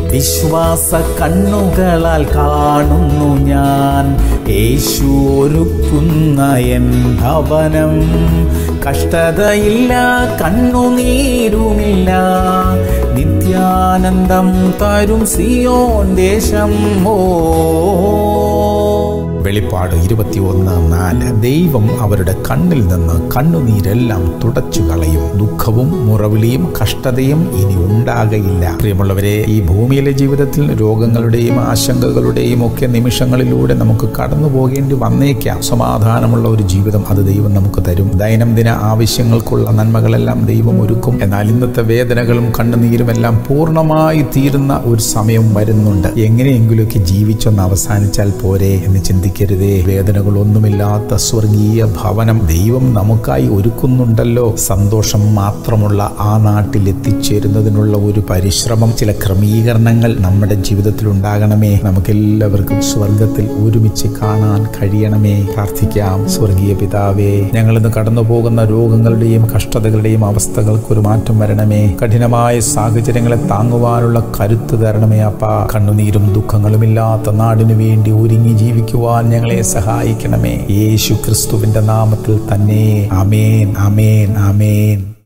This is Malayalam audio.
വിശ്വാസ കണ്ണുകളാൽ കാണുന്നു ഞാൻ യേശു ഒരുക്കുന്ന എൻ ഭവനം. കഷ്ടതയില്ല, കണ്ണുനീരുമില്ല, നിത്യാനന്ദം തരും സിയോൻ ദേശം. വെളിപ്പാട് 21:4. ദൈവം അവരുടെ കണ്ണിൽ നിന്ന് കണ്ണുനീരെല്ലാം തുടച്ചു കളയും. ദുഃഖവും മുറവിളിയും കഷ്ടതയും ഇനി ഉണ്ടാകയില്ല. പ്രിയമുള്ളവരെ, ഈ ഭൂമിയിലെ ജീവിതത്തിൽ രോഗങ്ങളുടെയും ആശങ്കകളുടെയും ഒക്കെ നിമിഷങ്ങളിലൂടെ നമുക്ക് കടന്നു പോകേണ്ടി വന്നേക്കാം. സമാധാനമുള്ള ഒരു ജീവിതം അത് ദൈവം നമുക്ക് തരും. ദൈനംദിന ആവശ്യങ്ങൾക്കുള്ള നന്മകളെല്ലാം ദൈവം ഒരുക്കും. എന്നാൽ ഇന്നത്തെ വേദനകളും കണ്ണുനീരും എല്ലാം പൂർണ്ണമായി തീരുന്ന ഒരു സമയം വരുന്നുണ്ട്. എങ്ങനെയെങ്കിലുമൊക്കെ ജീവിച്ചൊന്ന് അവസാനിച്ചാൽ പോരെ എന്ന് ചിന്തിക്കരുതേ. വേദനകളൊന്നുമില്ലാത്ത സ്വർഗീയ ഭവനം ദൈവം നമുക്കായി ഒരുക്കുന്നുണ്ടല്ലോ. സന്തോഷം മാത്രമുള്ള ആ നാട്ടിൽ എത്തിച്ചേരുന്നതിനുള്ള ഒരു പരിശ്രമം, ചില ക്രമീകരണങ്ങൾ നമ്മുടെ ജീവിതത്തിൽ ഉണ്ടാകണമേ. നമുക്കെല്ലാവർക്കും സ്വർഗത്തിൽ ഒരുമിച്ച് കാണാൻ കഴിയണമേ. പ്രാർത്ഥിക്കാം. സ്വർഗീയ പിതാവേ, ഞങ്ങളിന്ന് കടന്നു പോകുന്ന രോഗങ്ങളുടെയും കഷ്ടതകളുടെയും അവസ്ഥകൾക്കൊരു മാറ്റം വരണമേ. കഠിനമായ സാഹചര്യങ്ങളെ താങ്ങുവാനുള്ള കരുത്ത് തരണമേ അപ്പാ. കണ്ണുനീരും ദുഃഖങ്ങളുമില്ലാത്ത നാടിനു വേണ്ടി ഒരുങ്ങി ജീവിക്കുവാൻ ഞങ്ങളെ സഹായിക്കണമേ. യേശു ക്രിസ്തുവിന്റെ നാമത്തിൽ തന്നെ. ആമേൻ, ആമേൻ, ആമേൻ.